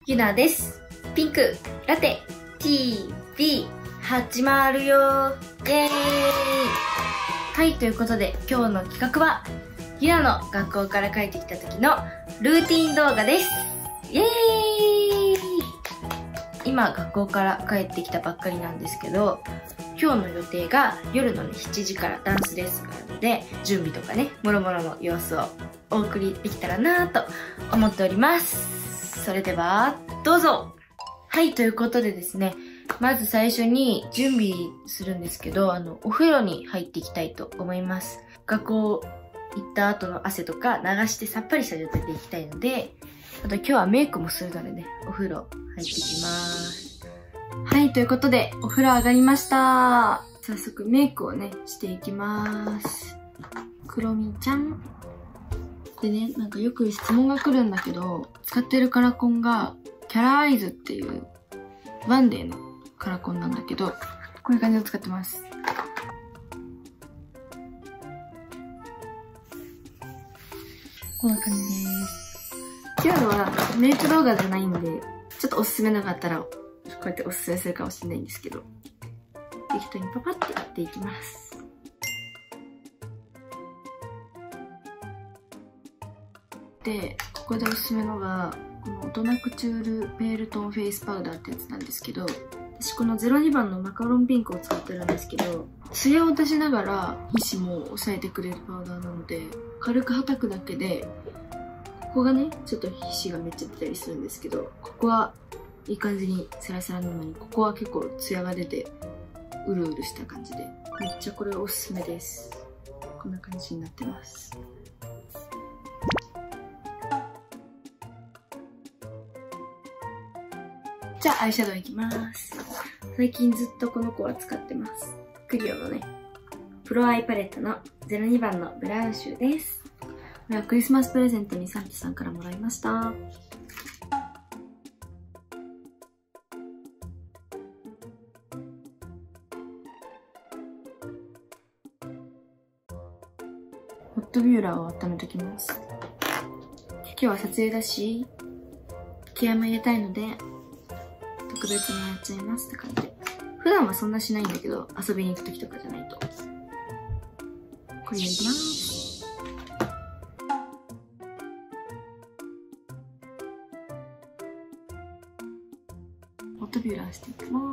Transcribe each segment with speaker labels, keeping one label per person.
Speaker 1: ゆなです。ピンクラテ TV 始まるよー。イエーイ。はい、ということで今日の企画はゆなの学校から帰ってきた時のルーティン動画です。イエーイ。今学校から帰ってきたばっかりなんですけど、今日の予定が夜のね7時からダンスレッスンがあるので、準備とかねもろもろの様子をお送りできたらなと思っております。それではどうぞ。はい、ということでですね、まず最初に準備するんですけど、お風呂に入っていきたいと思います。学校行った後の汗とか流してさっぱりした状態で行きたいので、あと今日はメイクもするのでね、お風呂入ってきます。はい、ということでお風呂上がりました。早速メイクをねしていきます。クロミちゃんでね、なんかよく質問が来るんだけど、使ってるカラコンがキャラアイズっていうワンデーのカラコンなんだけど、こういう感じを使ってます。こんな感じです。今日はメイク動画じゃないんで、ちょっとおすすめなかったらこうやっておすすめするかもしれないんですけど、適当にパパってやっていきます。で、ここでおすすめのがこの大人クチュールペールトーンフェイスパウダーってやつなんですけど、私この02番のマカロンピンクを使ってるんですけど、ツヤを出しながら皮脂も抑えてくれるパウダーなので、軽くはたくだけで、ここがねちょっと皮脂がめっちゃ出たりするんですけど、ここはいい感じにサラサラなのに、ここは結構ツヤが出てうるうるした感じで、めっちゃこれおすすめです。こんな感じになってます。じゃあアイシャドウいきます。最近ずっとこの子は使ってます。クリオのねプロアイパレットの02番のブラウンシュです。これはクリスマスプレゼントにサンタさんからもらいました。ホットビューラーを温めておきます。今日は撮影だし気合も入れたいので特別にやっちゃいますって感じで。普段はそんなしないんだけど、遊びに行く時とかじゃないと。これやります。ホットビューラーしていきます。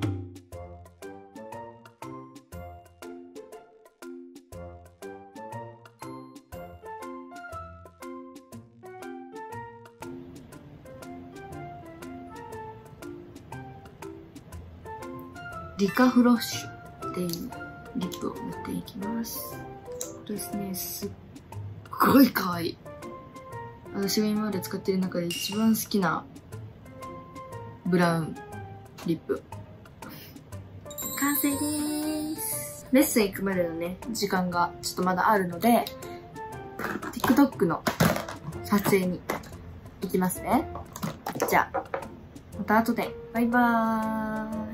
Speaker 1: リカフロッシュっていうリップを塗っていきます。これですね、すっごい可愛い。私が今まで使ってる中で一番好きなブラウンリップ。完成でーす。レッスン行くまでのね、時間がちょっとまだあるので、TikTok の撮影に行きますね。じゃあ、また後で。バイバーイ。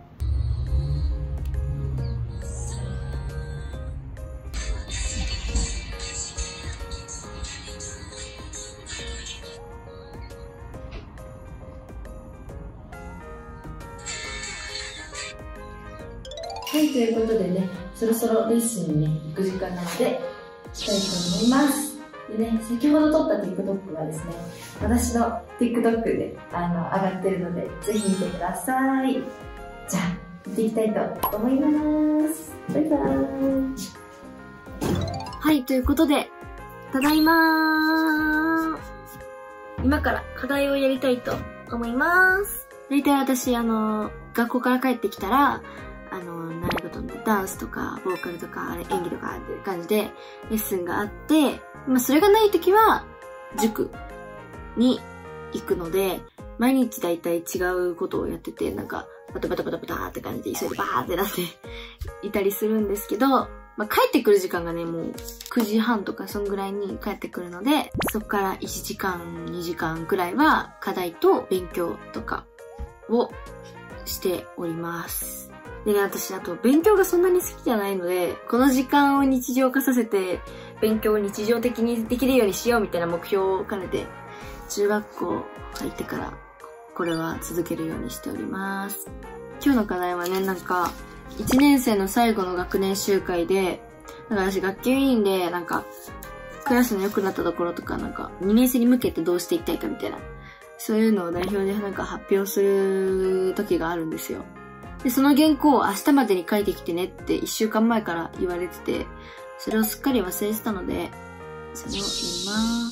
Speaker 1: はい、ということでね、そろそろレッスンにね、行く時間なので、したいと思います。でね、先ほど撮った TikTok がですね、私の TikTok で上がってるので、ぜひ見てください。じゃあ、見ていきたいと思います。バイバーイ。はい、ということで、ただいまー。今から課題をやりたいと思います。大体私、学校から帰ってきたら、習い事のダンスとか、ボーカルとか、演技とかっていう感じで、レッスンがあって、まあ、それがないときは、塾に行くので、毎日だいたい違うことをやってて、なんか、バタバタバタバタって感じで、急いでバーってなっていたりするんですけど、まあ、帰ってくる時間がね、もう9時半とかそんぐらいに帰ってくるので、そこから1時間、2時間くらいは課題と勉強とかをしております。でね、私、あと、勉強がそんなに好きじゃないので、この時間を日常化させて、勉強を日常的にできるようにしようみたいな目標を兼ねて、 中学校入ってからこれは続けるようにしております。今日の課題はね、なんか1年生の最後の学年集会で、なんか私学級委員でなんかクラスの良くなったところとか、なんか2年生に向けてどうしていきたいかみたいな、そういうのを代表でなんか発表する時があるんですよ。で、その原稿を明日までに書いてきてねって1週間前から言われてて、それをすっかり忘れてたので、それをやります。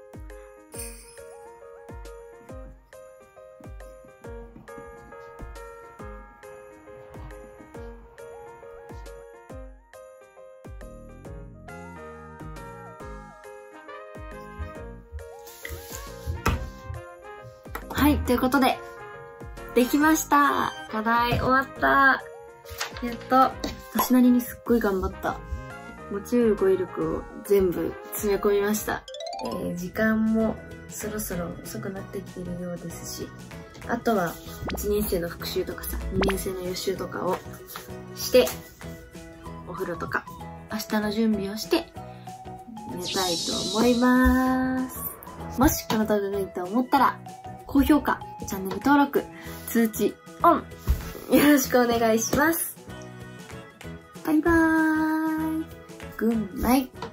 Speaker 1: はい、ということで、できました。課題終わった。やっと、私なりにすっごい頑張った。持ち得る語彙力を全部詰め込みました。時間もそろそろ遅くなってきているようですし、あとは1年生の復習とかさ、2年生の予習とかをして、お風呂とか明日の準備をして寝たいと思います。もしこの動画がいいと思ったら、高評価、チャンネル登録、通知オン、よろしくお願いします。バイバーイ。グッナイト。